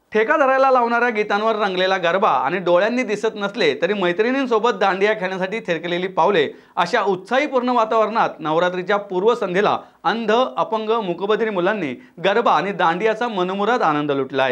ठेका लावणाऱ्या गीतांवर रंगलेला गरबा आणि डोळ्यांनी दिसत नसले तरी मैत्रिणींसोबत दांडिया खेळण्यासाठी थिरकलेली पावले अशा उत्साहीपूर्ण वातावरणात नवरात्रीच्या पूर्वसंध्येला अंध, अपंग, मूकबधिर मुलांनी गरबा आणि दांडियाचा मनमुराद आनंद लुटलाय।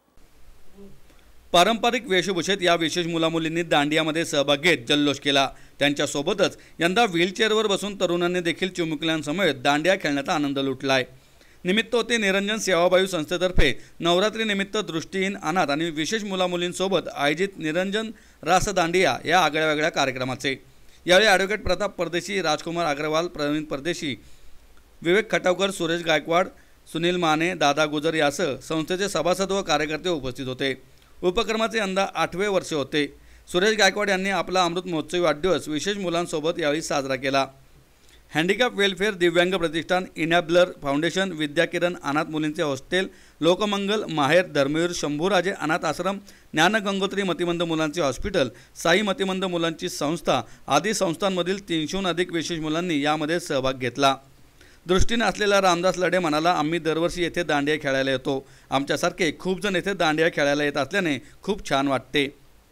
पारंपरिक वेशभूषेत या विशेष मुलामुलींनी दांडियामध्ये सहभाग घेत जल्लोष केला। त्यांच्या सोबतच यंदा व्हीलचेअरवर बसून तरुणांनी देखील चिमुकल्यांसमवेत दांडिया खेळण्याचा आनंद लुटलाय। निमित्त होते निरंजन सेवाभावी संस्थेतर्फे नवरात्री निमित्त दृष्टीहीन, अनाथ आणि विशेष मुलामुलींसोबत आयोजित निरंजन रास दांडिया या आगळ्या कार्यक्रमाचे। यावेळी ॲडव्होकेट प्रताप परदेशी, राजकुमार अग्रवाल, प्रवीण परदेशी, विवेक खटावकर, सुरेश गायकवाड, सुनील माने, दादा गुजर यासह संस्थेचे सभासद व कार्यकर्ते उपस्थित होते। उपक्रमाचे यंदा 8वे वर्ष होते। सुरेश गायकवाड यांनी आपला अमृत महोत्सवी वाढदिवस विशेष मुलांसोबत यावेळी साजरा केला। हँडिकॅप वेलफेअर, दिव्यांग प्रतिष्ठान, इनॅबलर फाउंडेशन, विद्या किरण, अनाथ मुलींचे हॉस्टेल, लोकमंगल, माहेर, धर्मवीर, शंभूराजे अनाथ आश्रम, ज्ञान गंगोत्री मतिमंद मुलांचे हॉस्पिटल, साई मतिमंद मुलांची संस्था आदी संस्थांमधील 300हून अधिक विशेष मुलांनी यामध्ये सहभाग घेतला। दृष्टीने असलेला रामदास लढे म्हणाला, आम्ही दरवर्षी येथे दांडिया खेळायला येतो। आमच्यासारखे खूप जण येथे दांडिया खेळायला येत असल्याने खूप छान वाटते।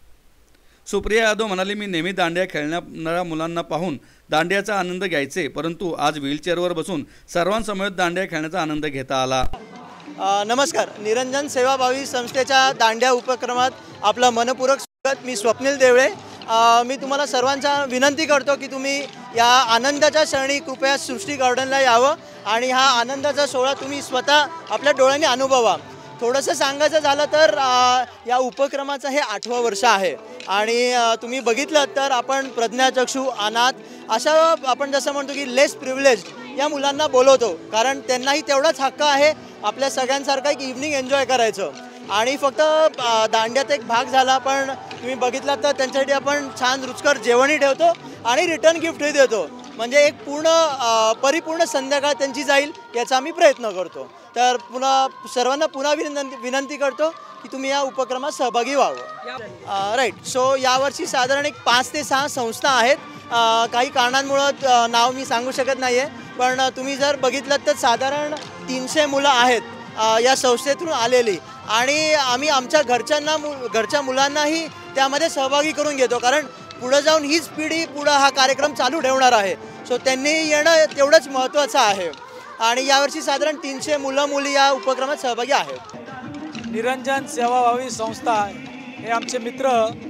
सुप्रिया यादव म्हणाली, मी नेहमी दांडिया खेळणाऱ्या मुलांना पाहून दांडियाचा आनंद घ्यायचे, परंतु आज व्हीलचेअरवर बसून सर्वांसमवेत दांडिया खेळण्याचा आनंद घेता आला। नमस्कार, निरंजन सेवाभावी संस्थेच्या दांडिया उपक्रमात आपलं मनपूर्वक स्वागत। मी स्वप्नील देवळे। मी तुम्हाला सर्वांचा विनंती करतो की तुम्ही या आनंदाच्या क्षणी कृपया सृष्टी गार्डनला यावं आणि हा आनंदाचा सोहळा तुम्ही स्वतः आपल्या डोळ्यांनी अनुभवा। थोडंसं सांगायचं झालं तर या उपक्रमाचं हे 8वं वर्ष आहे आणि तुम्ही बघितलं तर आपण प्रज्ञाचक्षू, अनाथ अशा आपण जसं म्हणतो की लेस प्रिव्हिलेज्ड या मुलांना बोलवतो, कारण त्यांनाही तेवढाच हक्क आहे आपल्या सगळ्यांसारखा एक इव्हनिंग एन्जॉय करायचं। आणि फक्त दांड्यात एक भाग झाला, पण तुम्ही बघितलात तर त्यांच्यासाठी आपण छान रुचकर जेवणही ठेवतो आणि रिटर्न गिफ्टही देतो, म्हणजे एक परिपूर्ण संध्याकाळ त्यांची जाईल याचा आम्ही प्रयत्न करतो। तर सर्वांना पुन्हा विनंती करतो की तुम्ही या उपक्रमात सहभागी व्हावं। राईट, सो यावर्षी साधारण एक 5 ते 6 संस्था आहेत। काही कारणांमुळे नाव मी सांगू शकत नाही आहे, पण तुम्ही जर बघितलं तर साधारण 300 मुलं आहेत या संस्थेतून आलेली, आणि आम्ही आमच्या घरच्या मुलांनाही त्यामध्ये सहभागी करून घेतो, कारण पुढे जाऊन हीच पिढी पुढे हा कार्यक्रम चालू ठेवणार आहे। सो त्यांनी येणं तेवढंच महत्त्वाचं आहे आणि यावर्षी साधारण 300 मुलं मुली या उपक्रमात सहभागी आहेत। निरंजन सेवाभावी संस्था हे आमचे मित्र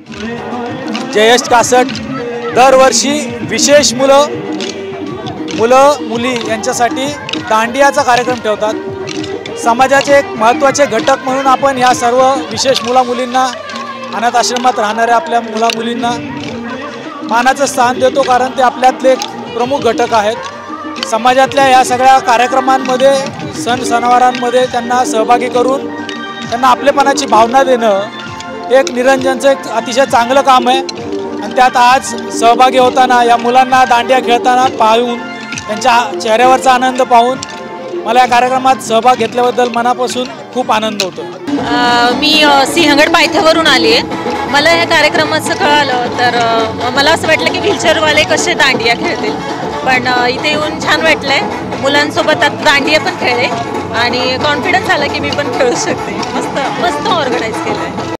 जयेश कासट दरवर्षी विशेष मुली यांच्यासाठी दांडियाचा कार्यक्रम ठेवतात। समाजाचे एक महत्त्वाचे घटक म्हणून आपण या सर्व विशेष मुलींना, अनाथ आश्रमात राहणाऱ्या आपल्या मुलींना मानाचं स्थान देतो, कारण ते आपल्यातले एक प्रमुख घटक आहेत। समाजातल्या या सगळ्या कार्यक्रमांमध्ये, सणसणावारांमध्ये त्यांना सहभागी करून त्यांना आपलेपणाची भावना देणं एक निरंजनचं एक अतिशय चांगलं काम आहे। आणि त्यात आज सहभागी होताना या मुलांना दांडिया खेळताना पाहून, त्यांच्या चेहऱ्यावरचा आनंद पाहून मला या कार्यक्रमात सहभाग घेतल्याबद्दल मनापासून खूप आनंद होतो। मी सिंहगड पायथ्यावरून आली आहे। मला या कार्यक्रमाचं कळालं तर मला असं वाटलं की व्हीलचेअरवाले कसे दांडिया खेळतील, पण इथे येऊन छान वाटलंय। मुलांसोबत आता दांडिया पण खेळले आणि कॉन्फिडन्स आला की मी पण खेळू शकते। मस्त ऑर्गनाईज केलं आहे।